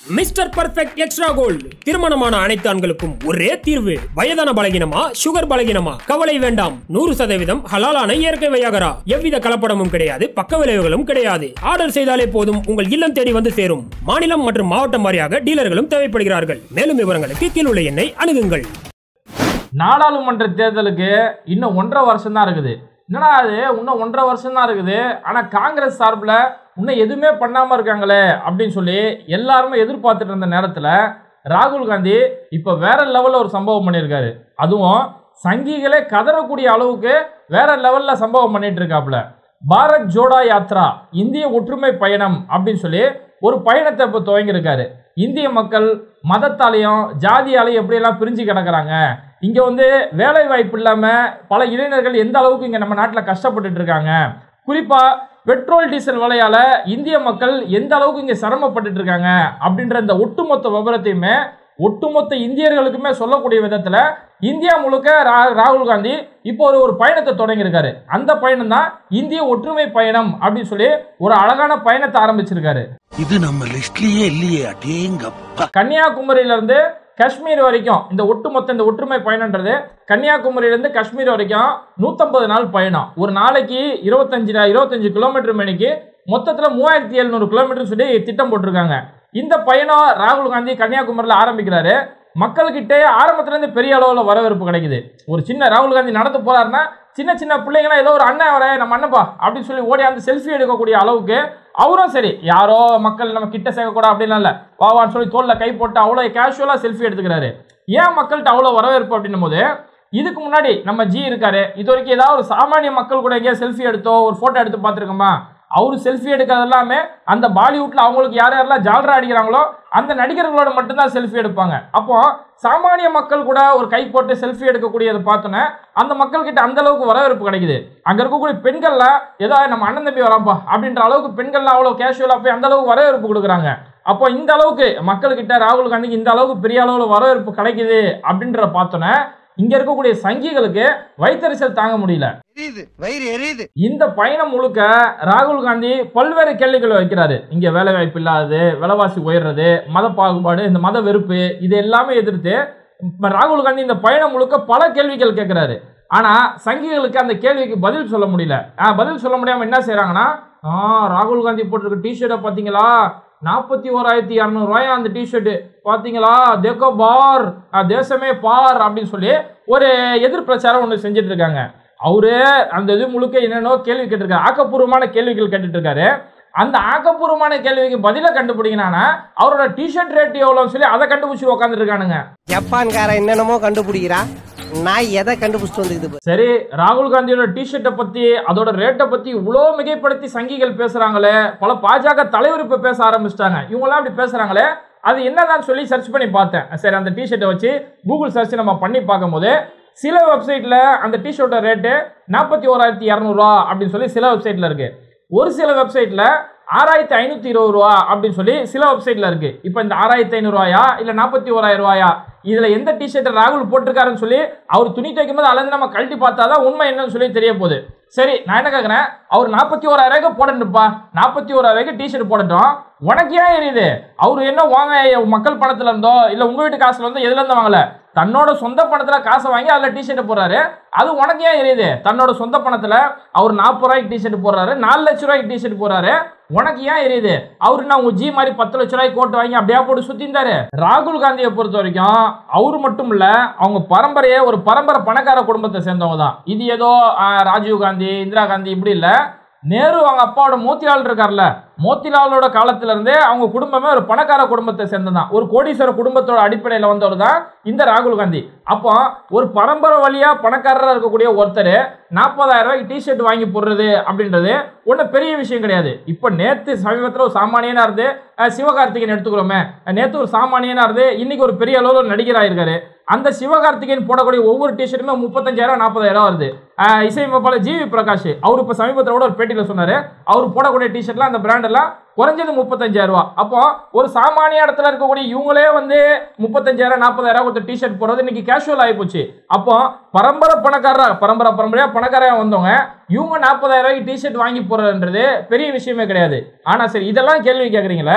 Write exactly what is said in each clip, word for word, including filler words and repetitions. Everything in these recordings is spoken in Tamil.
மிஸ்டர் பர்ஃபெக்ட் எக்ஸ்ட்ரா கோல்டு திருமணமான அனைத்து ஆண்களுக்கும் ஒரே தீர்வு. வயதான பலகீனமா, சுகர் பலகீனமா, கவலை வேண்டாம். நூறு சதவீதம் ஹலாலான இயற்கை வையாகரா. எவ்வித கலப்படமும் கிடையாது, பக்க விளைவுகளும் கிடையாது. ஆர்டர் செய்தாலே போதும், உங்கள் இல்லம் தேடி வந்து சேரும். மாநிலம் மற்றும் மாவட்டம் வாரியாக டீலர்களும் தேவைப்படுகிறார்கள். மேலும் விவரங்களுக்கு கீழ் உள்ள எண்ணை அணுகுங்கள். நாடாளுமன்ற தேர்தலுக்கு இன்னும் ஒன்றரை வருஷம் தான் இருக்குது. என்னடா அது இன்னும் ஒன்றரை வருஷம் தான் இருக்குது, ஆனால் காங்கிரஸ் சார்பில் இன்னும் எதுவுமே பண்ணாமல் இருக்காங்களே அப்படின்னு சொல்லி எல்லாருமே எதிர்பார்த்துட்டு இருந்த நேரத்தில் ராகுல் காந்தி இப்போ வேற லெவலில் ஒரு சம்பவம் பண்ணியிருக்காரு. அதுவும் சங்கிகளே கதறக்கூடிய அளவுக்கு வேற லெவலில் சம்பவம் பண்ணிட்டு இருக்காப்புல. பாரத் ஜோடோ யாத்ரா, இந்திய ஒற்றுமை பயணம் அப்படின்னு சொல்லி ஒரு பயணத்தை இப்போ துவங்கியிருக்காரு. இந்திய மக்கள் மதத்தாலையும் ஜாதியாலையும் எப்படியெல்லாம் பிரிஞ்சு கிடக்கிறாங்க, இங்கே வந்து வேலை வாய்ப்பு இல்லாமல் பல இளைஞர்கள் எந்த அளவுக்கு இங்கே நம்ம நாட்டில் கஷ்டப்பட்டுட்டு இருக்காங்க, குறிப்பாக பெட்ரோல் டீசல் விலையால் இந்திய மக்கள் எந்த அளவுக்கு இங்கே சிரமப்பட்டு இருக்காங்க அப்படின்ற இந்த ஒட்டுமொத்த விவரத்தையுமே ஒட்டுமொத்த இந்தியர்களுக்குமே சொல்லக்கூடிய விதத்தில் இந்தியா முழுக்க ராகுல் காந்தி இப்போ ஒரு ஒரு பயணத்தை தொடங்கியிருக்காரு. அந்த பயணம் தான் இந்திய ஒற்றுமை பயணம் அப்படின்னு சொல்லி ஒரு அழகான பயணத்தை ஆரம்பிச்சிருக்காரு. இது நம்ம லிஸ்ட்லயே இல்லையே. கன்னியாகுமரியில இருந்து காஷ்மீர் வரைக்கும் இந்த ஒட்டுமொத்த இந்த ஒற்றுமை பயணம்ன்றது கன்னியாகுமரியிலிருந்து காஷ்மீர் வரைக்கும் நூற்றம்பது நாள் பயணம். ஒரு நாளைக்கு இருபத்தஞ்சு இருபத்தஞ்சு கிலோமீட்டர் மணிக்கு மொத்தத்தில் மூவாயிரத்தி எழுநூறு கிலோமீட்டர் சொல்லி திட்டம் போட்டிருக்காங்க. இந்த பயணம் ராகுல் காந்தி கன்னியாகுமரியில் ஆரம்பிக்கிறாரு. மக்கள்கிட்டே ஆரம்பத்துலேருந்து பெரிய அளவில் வரவேற்பு கிடைக்குது. ஒரு சின்ன ராகுல் காந்தி நடந்து போறாருன்னா சின்ன சின்ன பிள்ளைங்களாம் ஏதோ ஒரு அண்ணன் வர நம்ம அண்ணப்பா அப்படின்னு சொல்லி ஓடி அந்த செல்ஃபி எடுக்கக்கூடிய அளவுக்கு அவரும் சரி, யாரோ மக்கள் நம்ம கிட்ட சேர்க்கக்கூடாது அப்படின்லாம் இல்லை, வாவான்னு சொல்லி தோளில் கை போட்டு அவ்வளோ கேஷுவலாக செல்ஃபி எடுத்துக்கிறாரு. ஏன் மக்கள்கிட்ட அவ்வளோ வரவேற்பு அப்படின்னும் போது, இதுக்கு முன்னாடி நம்ம ஜி இருக்காரு, இது வரைக்கும் ஏதாவது ஒரு சாமானிய மக்கள் கூட எங்கேயா செல்ஃபி எடுத்தோ ஒரு ஃபோட்டோ எடுத்து பார்த்துருக்கோமா? அவரு செல்ஃபி எடுக்கிறது எல்லாமே அந்த பாலிவுட்ல அவங்களுக்கு யார் யாரெல்லாம் ஜால்ரா அடிக்கிறாங்களோ அந்த நடிகர்களோட மட்டும்தான் செல்ஃபி எடுப்பாங்க. அப்போ சாமானிய மக்கள் கூட ஒரு கை போட்டு செல்ஃபி எடுக்கக்கூடியதை பார்த்தோன்னே அந்த மக்கள் கிட்ட அந்த அளவுக்கு வரவேற்பு கிடைக்குது. அங்க இருக்கக்கூடிய பெண்கள்லாம் ஏதோ நம்ம அண்ணன் தம்பி வராப்பா அப்படின்ற அளவுக்கு பெண்கள்லாம் அவ்வளவு கேஷுவலா போய் அந்த அளவுக்கு வரவேற்பு கொடுக்குறாங்க. அப்போ இந்த அளவுக்கு மக்கள்கிட்ட ராகுல் காந்திக்கு இந்த அளவுக்கு பெரிய அளவுல வரவேற்பு கிடைக்குது அப்படின்ற பார்த்தோன்னே இங்க இருக்கக்கூடிய சங்கிகளுக்கு வயிற்றெரிச்சல் தாங்க முடியல. இந்த பயணம் முழுக்க ராகுல் காந்தி பல்வேறு கேள்விகள் வைக்கிறாரு. இங்க வேலை வாய்ப்பு இல்லாதது, விலைவாசி உயர்றது, மத பாகுபாடு, இந்த மத வெறுப்பு, இது எல்லாமே எதிர்த்து ராகுல் காந்தி இந்த பயணம் முழுக்க பல கேள்விகள் கேட்கிறாரு. ஆனா சங்கிகளுக்கு அந்த கேள்விக்கு பதில் சொல்ல முடியல. பதில் சொல்ல முடியாம என்ன செய்யறாங்கன்னா, ராகுல் காந்தி போட்டிருக்க டிஷர்ட்டை பாத்தீங்களா, நாற்பத்தி ஓராயிரத்தி இரநூறு ரூபாய் அந்த டிஷர்ட் பாத்தீங்களா, தேக்கோ பார், தேசமே பார் அப்படின்னு சொல்லி ஒரு எதிர் பிரச்சாரம் ஒன்று செஞ்சுட்டு இருக்காங்க. அவரு அந்த இது முழுக்க என்னென்னோ கேள்வி கேட்டிருக்காரு, ஆக்கப்பூர்வமான கேள்விகள் கேட்டுட்டு இருக்காரு. அந்த ஆக்கப்பூர்வமான கேள்விக்கு பதில கண்டுபிடிக்கணும்னா அவரோட டிஷர்ட் ரேட் எவ்வளோன்னு சொல்லி அதை கண்டுபிடிச்சு உட்காந்துட்டு இருக்கானுங்க. ஜப்பான்கார என்னென்னமோ கண்டுபிடிக்கிறா, நான் எதை கண்டுபிடிச்சிட்டு வந்து. சரி, ராகுல் காந்தியோட டிஷர்ட்டை பத்தி அதோட ரேட்டை பத்தி இவ்வளோ மிகைப்படுத்தி சங்கிகள் பேசுறாங்களே, பல பாஜக தலைவர் இப்ப பேச ஆரம்பிச்சிட்டாங்க. இவங்கெல்லாம் அப்படி பேசுறாங்களே, அது என்னதான் சொல்லி சர்ச் பண்ணி பார்த்தேன். சரி, அந்த டிஷர்ட்டை வச்சு கூகுள் சர்ச் நம்ம பண்ணி பார்க்கும் போது சில வெப்சைட்ல அந்த டிஷர்ட்டோட ரேட்டு நாற்பத்தி ஓராயிரத்தி இரநூறுவா அப்படின்னு சொல்லி சில வெப்சைட்ல இருக்கு. ஒரு சில வெப்சைட்ல ஆறாயிரத்தி ஐநூத்தி இருபது ரூபா அப்படின்னு சொல்லி சில வெப்சைட்ல இருக்கு. இப்ப இந்த ஆறாயிரத்தி ஐநூறு ரூபாயா இல்ல நாற்பத்தி ஓராயிரம் ரூபாயா, இதுல எந்த டிஷர்ட் ராகுல் போட்டிருக்காருன்னு சொல்லி அவர் துணி துவைக்கும் போது அளந்து நம்ம கழட்டி பார்த்தாதான் உண்மை என்னன்னு சொல்லி தெரிய போகுது. சரி, நான் என்ன கேட்கிறேன், அவர் நாற்பத்தி ஓராயிரம் ரூபாய்க்கு போடணுப்பா, நாற்பத்தி ஓராயிரம் ரூபாய்க்கு டிஷர்ட் போடட்டும், உனக்கு ஏன் எரியுது? அவரு என்ன வாங்க மக்கள் பணத்துல இருந்தோ இல்ல உங்க வீட்டு காசுல இருந்தோ எதுல இருந்து வாங்கல, தன்னோட சொந்த பணத்துல காசை வாங்கி அதுல டிஷர்ட் போடுறாரு. அது உனக்கு ஏன் எரியுது? தன்னோட சொந்த பணத்துல அவர் நாற்பது ரூபாய்க்கு டிஷர்ட் போடுறாரு, நாலு லட்சம் ரூபாய்க்கு டிஷர்ட் போடுறாரு, உனக்கு ஏன் எரியுது? அவரு நான் உங்க ஜி மாதிரி பத்து லட்சம் ரூபாய்க்கு கோட்டு வாங்கி அப்படியே போட்டு சுத்தி இருந்தாரு. ராகுல் காந்தியை பொறுத்த வரைக்கும் அவரு மட்டும் இல்ல, அவங்க பரம்பரையே ஒரு பரம்பரை பணக்கார குடும்பத்தை சேர்ந்தவங்க தான். இது ஏதோ ராஜீவ் காந்தி, இந்திரா காந்தி இப்படி இல்ல, நேரு அவங்க அப்பாவோட மோத்திலால் இருக்கார்ல, மோத்திலாலோட காலத்துல இருந்தே அவங்க குடும்பமே ஒரு பணக்கார குடும்பத்தை சேர்ந்ததான், ஒரு கோடீஸ்வர குடும்பத்தோட அடிப்படையில் வந்தவர் தான் இந்த ராகுல் காந்தி. அப்போ ஒரு பரம்பரை வழியா பணக்காரராக இருக்கக்கூடிய ஒருத்தர் நாற்பதாயிரம் ரூபாய்க்கு டிஷர்ட் வாங்கி போடுறது அப்படின்றது ஒன்றும் பெரிய விஷயம் கிடையாது. இப்போ நேற்று சமீபத்தில் ஒரு சாமானியனா இருந்து சிவகார்த்திகேயன் எடுத்துக்கிறோமே, நேற்று ஒரு சாமானியனா இருந்து இன்னைக்கு ஒரு பெரிய அளவில் ஒரு நடிகராக இருக்காரு. அந்த சிவகார்த்திகேயன் போடக்கூடிய ஒவ்வொரு டிஷர்ட்டுமே முப்பத்தஞ்சாயிரம் நாற்பதாயிரம் வருது. இசையமைப்பாளர் ஜி வி பிரகாஷ் அவர் இப்போ சமீபத்தில் கூட ஒரு பேட்டியில் சொன்னாரு, அவர் போடக்கூடிய டிஷர்ட்லாம் அந்த பிராண்ட் எல்லாம் குறைஞ்சது முப்பத்தஞ்சாயிரம் ரூபாய். அப்போ ஒரு சாமானிய இடத்துல இருக்கக்கூடிய இவங்களே வந்து முப்பத்தஞ்சாயிரம் நாற்பதாயிரம் கொடுத்த டிஷர்ட் போடுறது இன்னைக்கு கேஷுவல் ஆகி போச்சு. அப்போ பரம்பரை பணக்காரரா பரம்பரை பரம்பரையா பணக்காரா வந்தவங்க இவங்க நாற்பதாயிரம் ரூபாய்க்கு டிஷர்ட் வாங்கி போடுறதுன்றது பெரிய விஷயமே கிடையாது. ஆனா சரி, இதெல்லாம் கேள்வி கேட்குறீங்களே,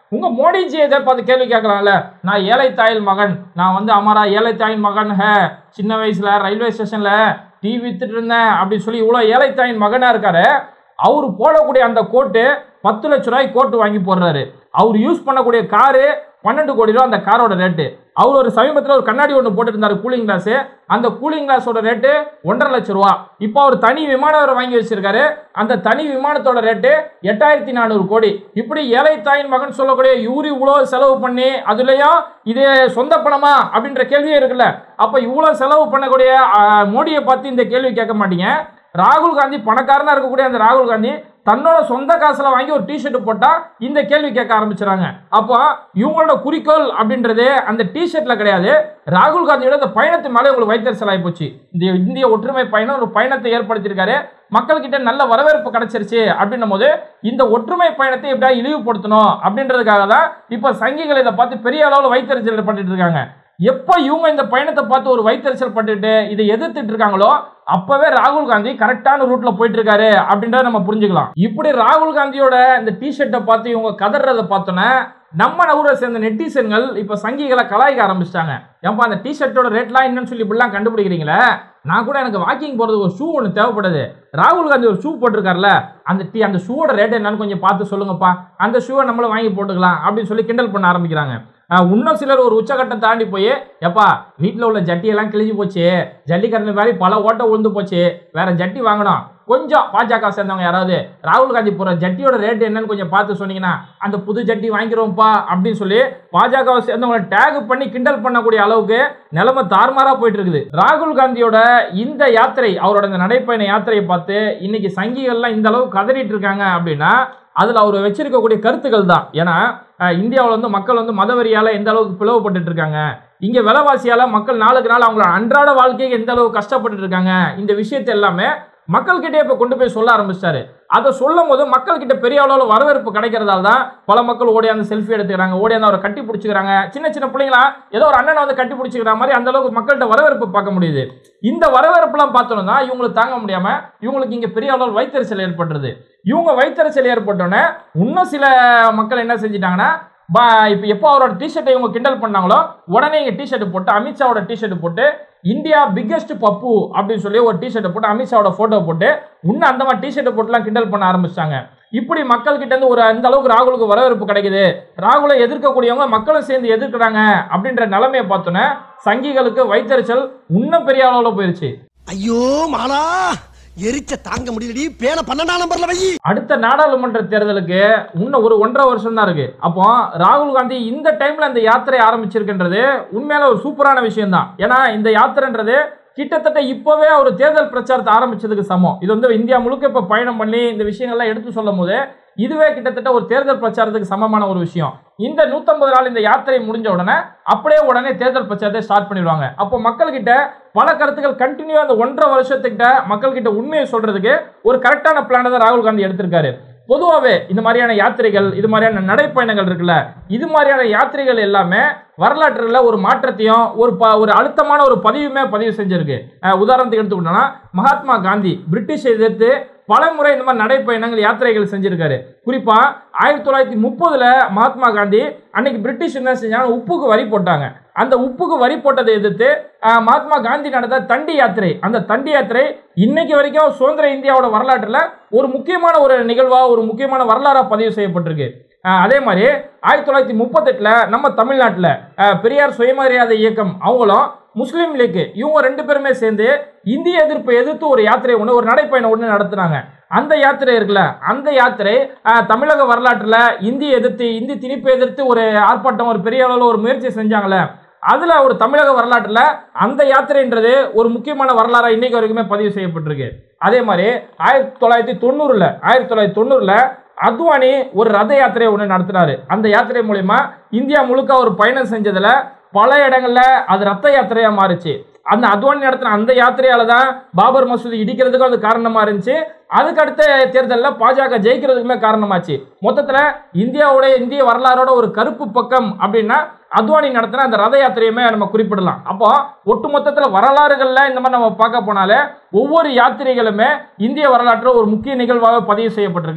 உங்க மோடிஜி இதை பார்த்து கேள்வி கேட்கலாம்ல. நான் ஏழை தாயில் மகன், நான் வந்து அமரா ஏழை தாயின் மகன், ஹே சின்ன வயசுல ரயில்வே ஸ்டேஷன்ல டீ வித்துட்டு இருந்தேன் அப்படின்னு சொல்லி இவ்வளவு ஏழை தாயின் மகனா இருக்காரு. அவரு போடக்கூடிய அந்த கோட்டு பத்து லட்ச ரூபாய் கோட்டு வாங்கி போடுறாரு. அவர் யூஸ் பண்ணக்கூடிய காரு பன்னெண்டு கோடி ரூபா அந்த காரோட ரேட்டு. அவர் ஒரு சமீபத்தில் ஒரு கண்ணாடி ஒன்று போட்டு இருந்தாரு கூலிங் கிளாஸ். அந்த கூலிங் கிளாஸோட ரேட்டு ஒன்றரை லட்சம் ரூபா. இப்போ அவர் தனி விமானம் வாங்கி வச்சிருக்காரு. அந்த தனி விமானத்தோட ரேட்டு எட்டாயிரத்தி நானூறு கோடி. இப்படி ஏழை தாயின் மகன் சொல்லக்கூடிய இவரு இவ்வளவு செலவு பண்ணி அதுலயும் இது சொந்த பணமா அப்படின்ற கேள்வியே இருக்குல்ல. அப்ப இவ்வளவு செலவு பண்ணக்கூடிய மோடியை பார்த்து இந்த கேள்வி கேட்க மாட்டீங்க. ராகுல் காந்தி பணக்காரனா இருக்கக்கூடிய அந்த ராகுல் காந்தி தன்னோட சொந்த காசுல வாங்கி ஒரு டிஷர்ட் போட்டா இந்த கேள்வி கேட்க ஆரம்பிச்சுறாங்க. அப்போ இவங்களோட குறிக்கோள் அப்படின்றது அந்த டிஷர்ட்ல கிடையாது. ராகுல் காந்தியோட இந்த பயணத்து மேலே உங்களுக்கு வைத்தறிச்சல் ஆகி போச்சு. இந்த இந்திய ஒற்றுமை பயணம் ஒரு பயணத்தை ஏற்படுத்தியிருக்காரு. மக்கள் கிட்ட நல்ல வரவேற்பு கிடைச்சிருச்சு அப்படின்னும் போது இந்த ஒற்றுமை பயணத்தை எப்படியா இழிவுபடுத்தணும் அப்படின்றதுக்காக தான் இப்ப சங்கிகள் இதை பார்த்து பெரிய அளவில் வைத்தறிச்சல் ஏற்பட்டு இருக்காங்க. எப்ப இவங்க இந்த பயணத்தை பார்த்து ஒரு வைத்தறிச்சல் பட்டுட்டு இதை எதிர்த்துட்டு இருக்காங்களோ அப்பவே ராகுல் காந்தி கரெக்டான ரூட்ல போயிட்டு இருக்காரு அப்படின்றத நம்ம புரிஞ்சுக்கலாம். இப்படி ராகுல் காந்தியோட இந்த டிஷர்ட்டை பார்த்து இவங்க கதறதை பார்த்தோன்னா நம்ம ஊரை சேர்ந்த நெட்டிசன்கள் இப்ப சங்கிகளை கலாய்க்க ஆரம்பிச்சிட்டாங்க. ஏன்பா அந்த டிஷர்ட்டோட ரேட்லாம் என்னன்னு சொல்லி இப்படிலாம் கண்டுபிடிக்கிறீங்களே, நான் கூட எனக்கு வாக்கிங் போறதுக்கு ஒரு ஷூ ஒன்று தேவைப்படுது, ராகுல் காந்தி ஒரு ஷூ போட்டிருக்காருல அந்த டீ அந்த ஷூவோட ரேட் என்னன்னு கொஞ்சம் பார்த்து சொல்லுங்கப்பா, அந்த ஷூவை நம்மளும் வாங்கி போட்டுக்கலாம் அப்படின்னு சொல்லி கிண்டல் பண்ண ஆரம்பிக்கிறாங்க. இன்னும் சிலர் ஒரு உச்சகட்டம் தாண்டி போய் எப்பா வீட்டில் உள்ள ஜட்டியெல்லாம் கிழிஞ்சு போச்சு, ஜல்லிக்கரண்டு மாதிரி பல ஓட்டை உழுந்து போச்சு, வேற ஜட்டி வாங்கணும், கொஞ்சம் பாஜக சேர்ந்தவங்க யாராவது ராகுல் காந்தி போற ஜட்டியோட ரேட் என்னன்னு கொஞ்சம் பார்த்து சொன்னீங்கன்னா அந்த புது ஜட்டி வாங்கிக்கிறோம்ப்பா அப்படின்னு சொல்லி பாஜகவை சேர்ந்தவங்களை டேக் பண்ணி கிண்டல் பண்ணக்கூடிய அளவுக்கு நிலைமை தாறுமாறா போயிட்டு இருக்குது. ராகுல் காந்தியோட இந்த யாத்திரை, அவரோட இந்த நடைப்பயண யாத்திரையை பார்த்து இன்னைக்கு சங்கிகள்லாம் இந்த அளவுக்கு கதறிட்டு இருக்காங்க அப்படின்னா அதுல அவர் வச்சிருக்கக்கூடிய கருத்துக்கள் தான். ஏன்னா இந்தியாவில் வந்து மக்கள் வந்து மதவெறியால எந்த அளவுக்கு பிளவுபட்டு இருக்காங்க, இங்க விலைவாசியால மக்கள் நாளுக்கு நாள் அவங்களோட அன்றாட வாழ்க்கைக்கு எந்த அளவுக்கு கஷ்டப்பட்டு இருக்காங்க, இந்த விஷயத்தை எல்லாமே மக்கள் கிட்டே இப்ப கொண்டு போய் சொல்ல ஆரம்பிச்சாரு. அதை சொல்லும் போது மக்கள் கிட்ட பெரிய அளவில் வரவேற்பு கிடைக்கிறதால தான் பல மக்கள் ஓடியாந்து செல்ஃபி எடுத்துக்கிறாங்க, ஓடியாந்து அவரை கட்டி பிடிச்சிக்கிறாங்க. சின்ன சின்ன பிள்ளைங்களா ஏதோ ஒரு அண்ணனை வந்து கட்டி பிடிச்சிக்கிற மாதிரி அந்த அளவுக்கு மக்கள்கிட்ட வரவேற்பு பார்க்க முடியுது. இந்த வரவேற்புலாம் பார்த்தோம்னா இவங்களுக்கு தாங்க முடியாம இவங்களுக்கு இங்க பெரிய அளவில் வைத்தறிச்சல் ஏற்பட்டுருது. இவங்க வைத்தறிச்சல் ஏற்பட்டோன்னே இன்னும் சில மக்கள் என்ன செஞ்சிட்டாங்கன்னா இப்போ எப்போ அவரோட டிஷர்ட்டை இவங்க கிண்டல் பண்ணாங்களோ உடனே இங்கே டிஷர்ட் போட்டு அமித்ஷாவோட டிஷர்ட் போட்டு இந்தியா பிக்கெஸ்ட் பப்பு அப்படின்னு சொல்லி ஒரு டிஷர்ட் போட்டு அமித்ஷாவோட போட்டோ போட்டு இன்னும் அந்த மாதிரி டிஷர்ட் போட்டுலாம் கிண்டல் பண்ண ஆரம்பிச்சாங்க. இப்படி மக்கள் கிட்ட இருந்து ஒரு அந்த அளவுக்கு ராகுலுக்கு வரவேற்பு கிடைக்குது, ராகுலை எதிர்க்கக்கூடியவங்க மக்களும் சேர்ந்து எதிர்க்கிறாங்க அப்படின்ற நிலைமையை பார்த்தோன்னே சங்கிகளுக்கு வைத்தறிச்சல் இன்னும் பெரிய அளவில் போயிருச்சு. ஐயோ மாலா எரிச்ச தாங்க முடியலடி, பேன பன்னெண்டாம் நம்பர்ல வை. அடுத்த நாடாளுமன்ற தேர்தலுக்கு இன்னும் ஒரு ஒன்றரை வருஷம் தான் இருக்கு. அப்போ ராகுல் காந்தி இந்த டைம்ல இந்த யாத்திரை ஆரம்பிச்சிருக்கின்றது உண்மையில ஒரு சூப்பரான விஷயம் தான். ஏன்னா இந்த யாத்திரைன்றது கிட்டத்தட்ட இப்பவே ஒரு தேர்தல் பிரச்சாரத்தை ஆரம்பிச்சதுக்கு சமம். இது வந்து இந்தியா முழுக்க இப்ப பயணம் பண்ணி இந்த விஷயங்கள்லாம் எடுத்து சொல்லும் போது இதுவே கிட்டத்தட்ட ஒரு தேர்தல் பிரச்சாரத்துக்கு சமமான ஒரு விஷயம். இந்த நூத்தம்பது நாள் இந்த யாத்திரை முடிஞ்ச உடனே அப்படியே உடனே தேர்தல் பிரச்சாரத்தை ஸ்டார்ட் பண்ணிடுவாங்க. அப்போ மக்கள் கிட்ட பல கருத்துக்கள் கண்டினியூ அந்த ஒன்றரை வருஷத்துக்கிட்ட மக்கள் கிட்ட உண்மையை சொல்றதுக்கு ஒரு கரெக்டான பிளானை தான் ராகுல் காந்தி எடுத்திருக்காரு. பொதுவாகவே இந்த மாதிரியான யாத்திரைகள், இது மாதிரியான நடைப்பயணங்கள் இருக்குல்ல, இது மாதிரியான யாத்திரைகள் எல்லாமே வரலாற்றுல ஒரு மாற்றத்தையும் ஒரு ஒரு அழுத்தமான ஒரு பதிவுமே பதிவு செஞ்சிருக்கு. உதாரணத்துக்கு எடுத்துக்கிட்டோம்னா மகாத்மா காந்தி பிரிட்டிஷை எதிர்த்து பல முறை இந்த மாதிரி நடைப்பயணங்கள் யாத்திரைகள் செஞ்சிருக்காரு. குறிப்பா ஆயிரத்தி தொள்ளாயிரத்தி முப்பதுல மகாத்மா காந்தி அன்னைக்கு பிரிட்டிஷ் என்ன செஞ்சாங்க, உப்புக்கு வரி போட்டாங்க. அந்த உப்புக்கு வரி போட்டதை எதிர்த்து மகாத்மா காந்தி நடந்த தண்டி யாத்திரை, அந்த தண்டி யாத்திரை இன்னைக்கு வரைக்கும் சுதந்திர இந்தியாவோட வரலாற்றுல ஒரு முக்கியமான ஒரு நிகழ்வா ஒரு முக்கியமான வரலாறா பதிவு செய்யப்பட்டிருக்கு. அதே மாதிரி ஆயிரத்தி தொள்ளாயிரத்தி முப்பத்தி எட்டுல நம்ம தமிழ்நாட்டில் பெரியார் சுயமரியாதை இயக்கம் அவங்களும் முஸ்லீம் லீக் இவங்க ரெண்டு பேருமே சேர்ந்து இந்திய எதிர்ப்பை எதிர்த்து ஒரு யாத்திரை ஒன்று ஒரு நடைப்பயணம் ஒன்று நடத்துனாங்க. அந்த யாத்திரை இருக்குல்ல, அந்த யாத்திரை தமிழக வரலாற்றுல இந்திய எதிர்த்து இந்தி திணிப்பை எதிர்த்து ஒரு ஆர்ப்பாட்டம் ஒரு பெரிய அளவில் ஒரு முயற்சி செஞ்சாங்களே, அதுல ஒரு தமிழக வரலாற்றுல அந்த யாத்திரைன்றது ஒரு முக்கியமான வரலாறா இன்னைக்கு வரைக்குமே பதிவு செய்யப்பட்டிருக்கு. அதே மாதிரி ஆயிரத்தி தொள்ளாயிரத்தி தொண்ணூறுல ஆயிரத்தி தொள்ளாயிரத்தி தொண்ணூறுல அத்வானி ஒரு ரத யாத்திரை ஒன்று நடத்தினாரு. அந்த யாத்திரை மூலமா இந்தியா முழுக்க ஒரு பயணம் செஞ்சதுல பல இடங்கள்ல அது ரத்த யாத்திரையா மாறுச்சு. அந்த அத்வானி நடத்தின அந்த யாத்திரையால தான் பாபர் மசூதி இடிக்கிறதுக்கும் அது காரணமா இருந்துச்சு. அதுக்கு அடுத்த தேர்தலில் பாஜக ஜெயிக்கிறதுக்குமே காரணமாச்சு. மொத்தத்துல இந்தியாவுடைய இந்திய வரலாறோட ஒரு கருப்பு பக்கம் அப்படின்னா அத்வானி நடத்தின அந்த ரத யாத்திரையுமே நம்ம குறிப்பிடலாம். அப்போ ஒட்டு மொத்தத்துல வரலாறுகள்ல இந்த மாதிரி நம்ம பார்க்க போனாலே ஒவ்வொரு யாத்திரைகளுமே இந்திய வரலாற்றுல ஒரு முக்கிய நிகழ்வாக பதிவு செய்யப்பட்டிருக்கு.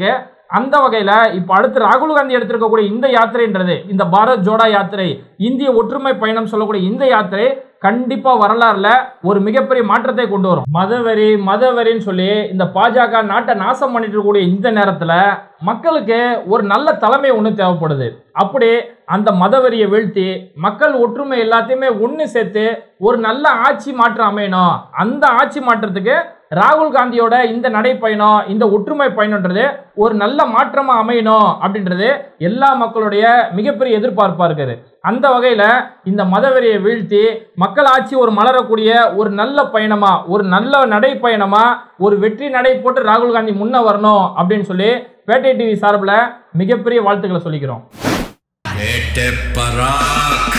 அந்த வகையில இப்ப அடுத்து ராகுல் காந்தி எடுத்திருக்கக்கூடிய இந்த யாத்திரைன்றது, இந்த பாரத் ஜோடா யாத்திரை, இந்திய ஒற்றுமை பயணம் சொல்லக்கூடிய இந்த யாத்திரை கண்டிப்பா வரலாறுல ஒரு மிகப்பெரிய மாற்றத்தை கொண்டு வரும். மதவெறி மதவெறின்னு சொல்லி இந்த பாஜக நாட்டை நாசம் பண்ணிட்டு இருக்கக்கூடிய இந்த நேரத்துல மக்களுக்கு ஒரு நல்ல தலைமை ஒண்ணு தேவைப்படுது. அப்படி அந்த மதவெறியை வீழ்த்தி மக்கள் ஒற்றுமை எல்லாத்தையுமே ஒண்ணு சேர்த்து ஒரு நல்ல ஆட்சி மாற்றம் அமையணும். அந்த ஆட்சி மாற்றத்துக்கு ராகுல் காந்தியோட இந்த நடைப்பயணம், இந்த ஒற்றுமை பயணம்ன்றது ஒரு நல்ல மாற்றமா அமையணும் அப்படின்றது எல்லா மக்களுடைய மிகப்பெரிய எதிர்பார்ப்பா இருக்குது. அந்த வகையில இந்த மதவெறியை வீழ்த்தி மக்கள் ஆட்சி ஒரு மலரக்கூடிய ஒரு நல்ல பயணமா, ஒரு நல்ல நடைப்பயணமா, ஒரு வெற்றி நடை போட்டு ராகுல் காந்தி முன்ன வரணும் அப்படின்னு சொல்லி பேட்டை டிவி சார்பில் மிகப்பெரிய வாழ்த்துக்களை சொல்லிக்கிறோம்.